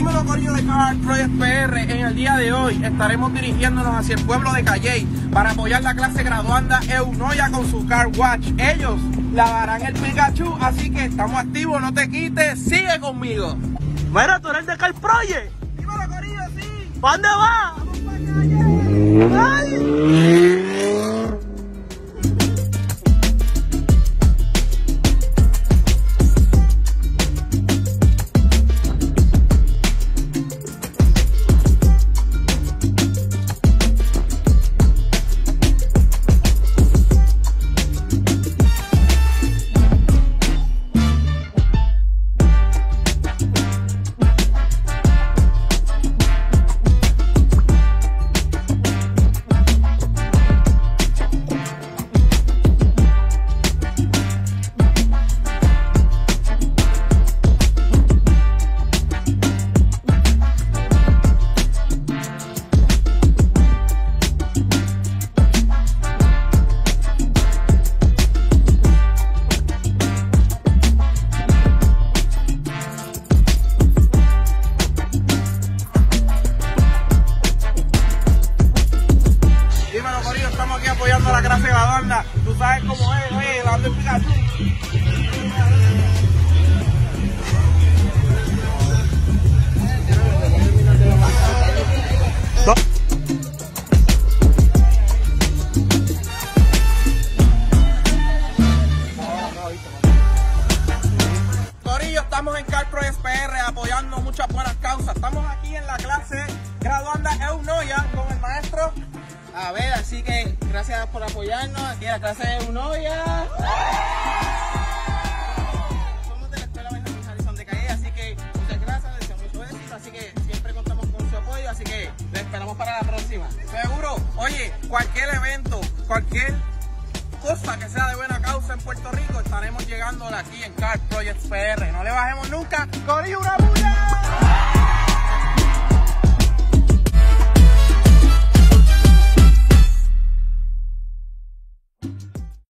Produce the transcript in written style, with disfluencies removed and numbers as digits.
Dímelo, corillo de Car Project PR. En el día de hoy estaremos dirigiéndonos hacia el pueblo de Calley para apoyar la clase graduanda Eunoia con su Car Watch. Ellos lavarán el Pikachu, así que estamos activos, no te quites, sigue conmigo. Mira, tú eres de Car Project. Dímelo, corillo, sí. ¿Para dónde vas? Vamos para Calley. ¡Ay! Estamos aquí apoyando a la clase graduanda. Tú sabes cómo es, oye, lavando el Pikachu. Corillo, estamos en Car Project PR apoyando muchas buenas causas. Estamos aquí en la clase graduanda Eunoia con el maestro. A ver, así que gracias por apoyarnos aquí en la clase de Eunoia. Somos de la Escuela Benjamín Harrison de Calley, así que muchas gracias, les deseo mucho éxito, así que siempre contamos con su apoyo, así que les esperamos para la próxima. Seguro, oye, cualquier evento, cualquier cosa que sea de buena causa en Puerto Rico, estaremos llegando aquí en Car Project PR. No le bajemos nunca. ¡Corillo, una bulla!